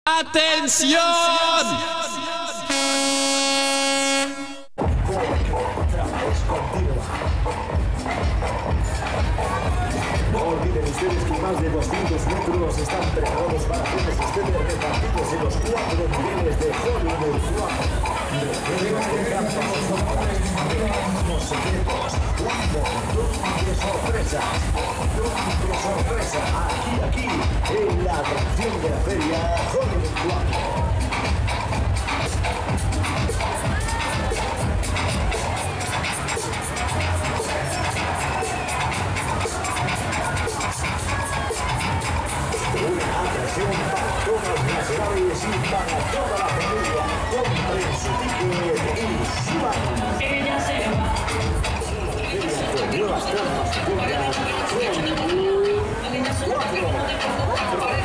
¡Atención! No olviden ustedes que más de 200 metros están preparados para todos ustedes repartidos en los 4 niveles de Hollywood Swap. Recuerden que los secretos, un montón de sorpresas. Aquí, en la atracción de la feria Hollywood Swap. Para todas las edades y para toda la familia. Compren su ticket y suban. Ella se va. Con nuevas formas de compra. Hollywood 4.